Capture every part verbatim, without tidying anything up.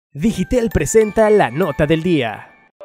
Digitel presenta la nota del día.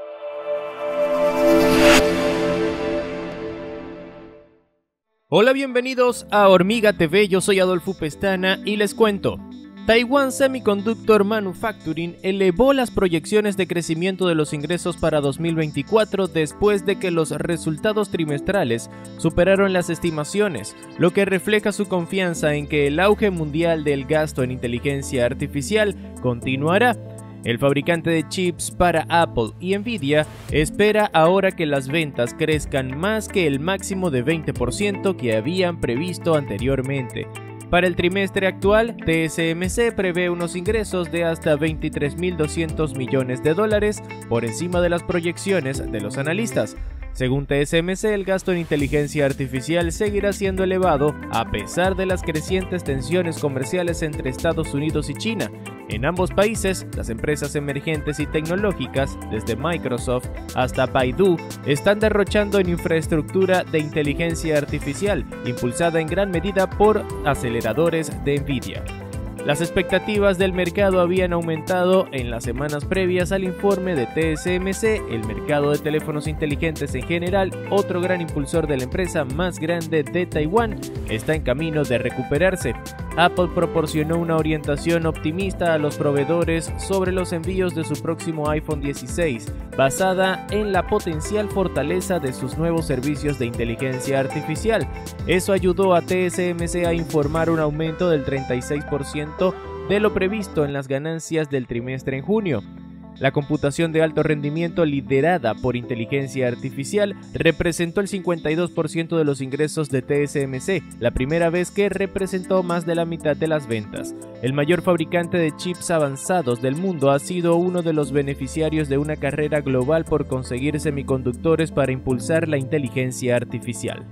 Hola, bienvenidos a Hormiga T V, yo soy Adolfo Pestana y les cuento. Taiwan Semiconductor Manufacturing elevó las proyecciones de crecimiento de los ingresos para dos mil veinticuatro después de que los resultados trimestrales superaron las estimaciones, lo que refleja su confianza en que el auge mundial del gasto en inteligencia artificial continuará. El fabricante de chips para Apple y Nvidia espera ahora que las ventas crezcan más que el máximo de veinte por ciento que habían previsto anteriormente. Para el trimestre actual, T S M C prevé unos ingresos de hasta veintitrés mil doscientos millones de dólares por encima de las proyecciones de los analistas. Según T S M C, el gasto en inteligencia artificial seguirá siendo elevado a pesar de las crecientes tensiones comerciales entre Estados Unidos y China. En ambos países, las empresas emergentes y tecnológicas, desde Microsoft hasta Baidu, están derrochando en infraestructura de inteligencia artificial, impulsada en gran medida por aceleradores de Nvidia. Las expectativas del mercado habían aumentado en las semanas previas al informe de T S M C. El mercado de teléfonos inteligentes en general, otro gran impulsor de la empresa más grande de Taiwán, está en camino de recuperarse. Apple proporcionó una orientación optimista a los proveedores sobre los envíos de su próximo iPhone dieciséis, basada en la potencial fortaleza de sus nuevos servicios de inteligencia artificial. Eso ayudó a T S M C a informar un aumento del treinta y seis por ciento de lo previsto en las ganancias del trimestre en junio. La computación de alto rendimiento liderada por inteligencia artificial representó el cincuenta y dos por ciento de los ingresos de T S M C, la primera vez que representó más de la mitad de las ventas. El mayor fabricante de chips avanzados del mundo ha sido uno de los beneficiarios de una carrera global por conseguir semiconductores para impulsar la inteligencia artificial.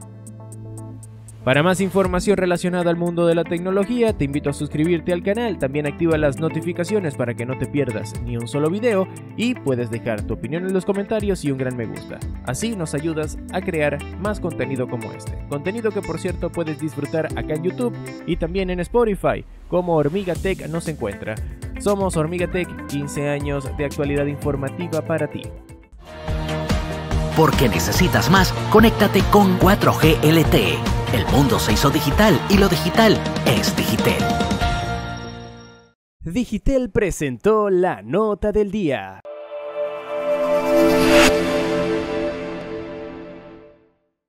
Para más información relacionada al mundo de la tecnología, te invito a suscribirte al canal, también activa las notificaciones para que no te pierdas ni un solo video y puedes dejar tu opinión en los comentarios y un gran me gusta. Así nos ayudas a crear más contenido como este. Contenido que por cierto puedes disfrutar acá en YouTube y también en Spotify, como Hormiga Tech nos encuentra. Somos Hormiga Tech, quince años de actualidad informativa para ti. Porque necesitas más, conéctate con cuatro G L T E. El mundo se hizo digital y lo digital es Digitel. Digitel presentó la nota del día.